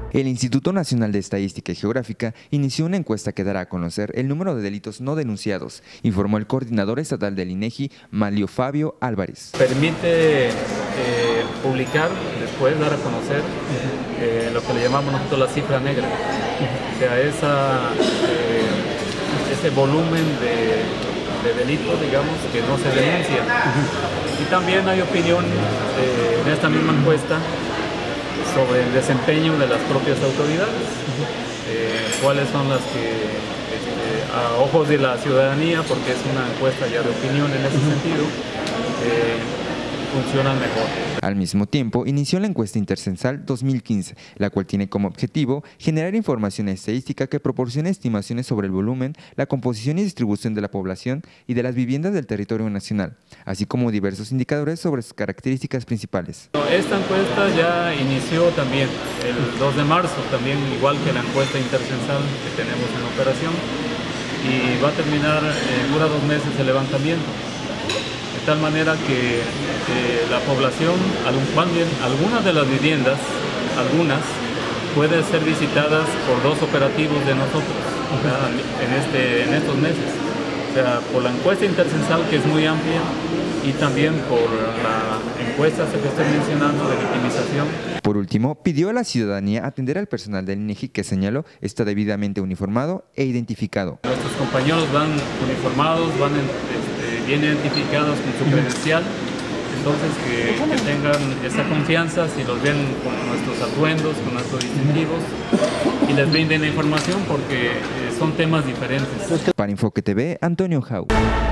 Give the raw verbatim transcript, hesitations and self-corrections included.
El Instituto Nacional de Estadística y Geográfica inició una encuesta que dará a conocer el número de delitos no denunciados, informó el coordinador estatal del INEGI, Manlio Fabio Álvarez. Permite eh, publicar, después dar a conocer eh, lo que le llamamos nosotros la cifra negra, o sea, esa, eh, ese volumen de, de delitos, digamos, que no se denuncian. Y también hay opinión eh, en esta misma encuesta sobre el desempeño de las propias autoridades, eh, cuáles son las que, este, a ojos de la ciudadanía, porque es una encuesta ya de opinión en ese sentido, eh, funcionan mejor. Al mismo tiempo, inició la encuesta intercensal dos mil quince, la cual tiene como objetivo generar información estadística que proporcione estimaciones sobre el volumen, la composición y distribución de la población y de las viviendas del territorio nacional, así como diversos indicadores sobre sus características principales. Esta encuesta ya inició también el dos de marzo, también igual que la encuesta intercensal que tenemos en operación, y va a terminar, eh, dura dos meses el levantamiento. De tal manera que eh, la población, algunas de las viviendas, algunas, pueden ser visitadas por dos operativos de nosotros en, este, en estos meses. O sea, por la encuesta intercensal, que es muy amplia, y también por la encuesta que estoy mencionando de victimización. Por último, pidió a la ciudadanía atender al personal del INEGI que señaló está debidamente uniformado e identificado. Nuestros compañeros van uniformados, van en, este, bien identificados con su credencial, entonces que, que tengan esa confianza si los ven con nuestros atuendos, con nuestros distintivos, y les brinden la información porque eh, son temas diferentes. Para Enfoque T V, Antonio Jau.